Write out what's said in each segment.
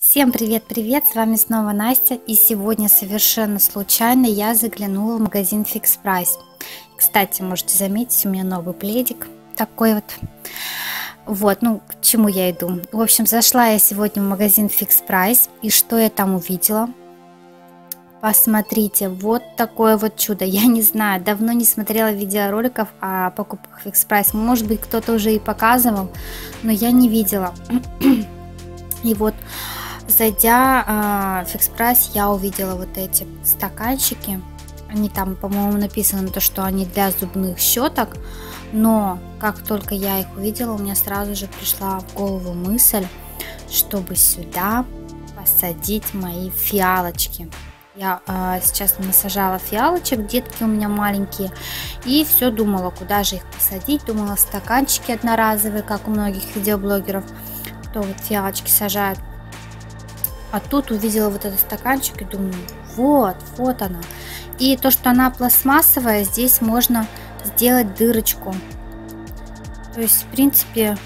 Всем привет-привет, с вами снова Настя, и сегодня совершенно случайно я заглянула в магазин Fix Price. Кстати, можете заметить, у меня новый пледик такой вот. К чему я иду. В общем, зашла я сегодня в магазин Fix Price, и что я там увидела? Посмотрите, вот такое вот чудо. Я не знаю, давно не смотрела видеороликов о покупках Fix Price. Может быть, кто-то уже и показывал, но я не видела. И вот, зайдя в Fix Price, я увидела вот эти стаканчики. Они там, по-моему, написано, что они для зубных щеток. Но как только я их увидела, у меня сразу же пришла в голову мысль, чтобы сюда посадить мои фиалочки. Я сейчас насажала фиалочек, детки у меня маленькие, и все думала, куда же их посадить. Думала, стаканчики одноразовые, как у многих видеоблогеров, кто вот фиалочки сажают. А тут увидела вот этот стаканчик и думаю, вот она. И то, что она пластмассовая, здесь можно сделать дырочку. То есть, в принципе,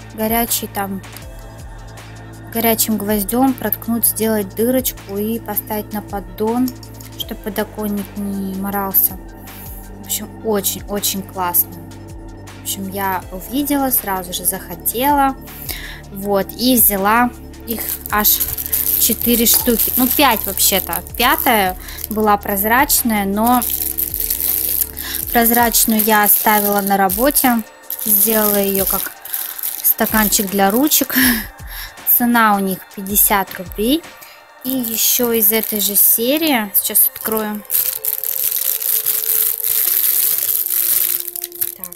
горячим гвоздем проткнуть, сделать дырочку и поставить на поддон, чтобы подоконник не морался. В общем, очень-очень классно. В общем, я увидела, сразу же захотела. Вот, и взяла их аж 4 штуки. 5 вообще-то. 5-я была прозрачная, но прозрачную я оставила на работе. Сделала ее как стаканчик для ручек. Цена у них 50 рублей. И еще из этой же серии, сейчас открою. Так.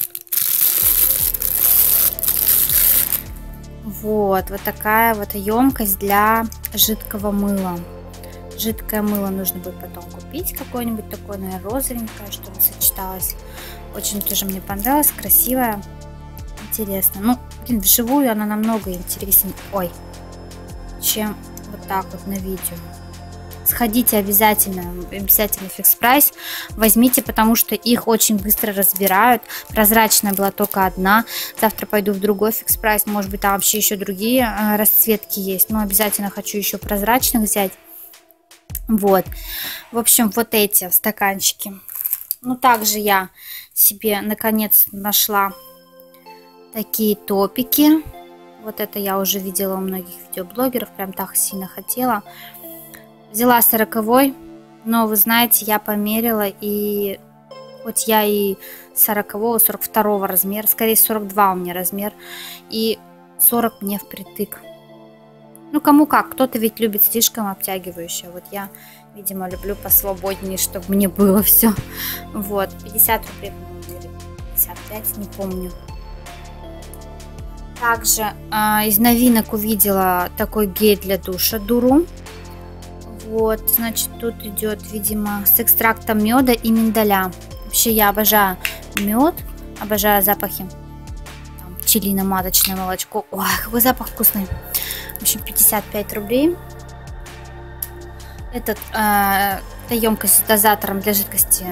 Вот такая вот емкость для жидкого мыла. Жидкое мыло нужно будет потом купить, какое-нибудь такое, наверное, розовенькое, чтобы сочеталось. Очень тоже мне понравилось, красивая, интересно. Вживую она намного интереснее, чем вот так вот на видео. Сходите обязательно в Fix Price, возьмите, потому что их очень быстро разбирают. Прозрачная была только одна. Завтра пойду в другой Fix Price, может быть, там вообще еще другие расцветки есть, но обязательно хочу еще прозрачных взять. Вот, в общем, вот эти стаканчики. Также я себе наконец нашла такие топики. Вот это я уже видела у многих видеоблогеров, прям так сильно хотела. Взяла 40-й, но вы знаете, я померила, и хоть я и 40-го, 42-го размер, скорее 42 у меня размер, и 40 мне впритык. Кому как, кто-то ведь любит слишком обтягивающее. Вот я, видимо, люблю посвободнее, чтобы мне было все. Вот, 50 рублей, по-моему, 55, не помню. Также из новинок увидела такой гель для душа Дуру. Вот, значит, тут идет, видимо, с экстрактом меда и миндаля. Вообще я обожаю мед, обожаю запахи. Там, пчелино-маточное молочко. Ой, какой запах вкусный. В общем, 55 рублей. Это емкость с дозатором для жидкости,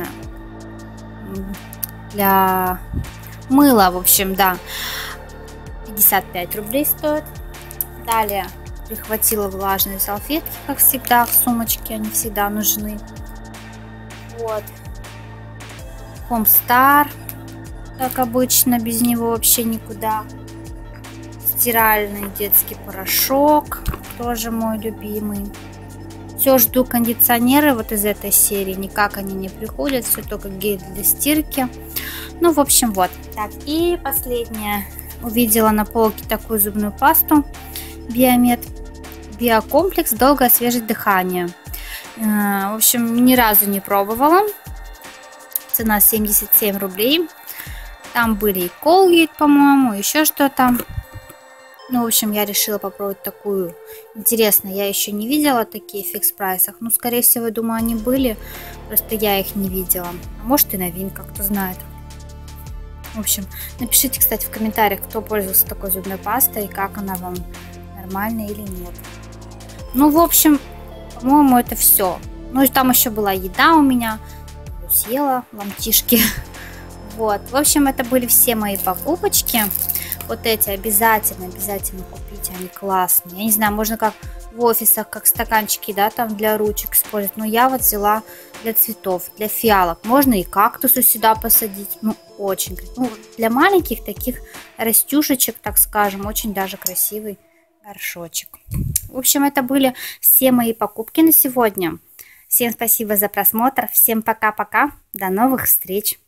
для мыла, в общем, да. 55 рублей стоит. Далее прихватила влажные салфетки, как всегда, в сумочке, они всегда нужны. Вот. Homestar, как обычно, без него вообще никуда. Стиральный детский порошок, тоже мой любимый. Все, жду кондиционеры вот из этой серии, никак они не приходят, все только гель для стирки. В общем, вот. Так, и последнее. Увидела на полке такую зубную пасту Биомед. Биокомплекс долго освежить дыхание. В общем, ни разу не пробовала. Цена 77 рублей. Там были и Colgate, по-моему, еще что-то. В общем, я решила попробовать такую. Интересно, я еще не видела такие в Fix Price. Скорее всего, думаю, они были. Просто я их не видела. А может, и новинка, кто знает. В общем, напишите, кстати, в комментариях, кто пользовался такой зубной пастой и как она вам, нормальная или нет. В общем, по-моему, это все. И там еще была еда у меня. Съела ломтишки. Вот. В общем, это были все мои покупочки. Вот эти обязательно купите, они классные. Я не знаю, можно как в офисах, как стаканчики, да, там для ручек используют. Но я вот взяла для цветов, для фиалок. Можно и кактусы сюда посадить. Ну, очень, ну, для маленьких таких растюшечек, так скажем, очень даже красивый горшочек. В общем, это были все мои покупки на сегодня. Всем спасибо за просмотр. Всем пока-пока. До новых встреч.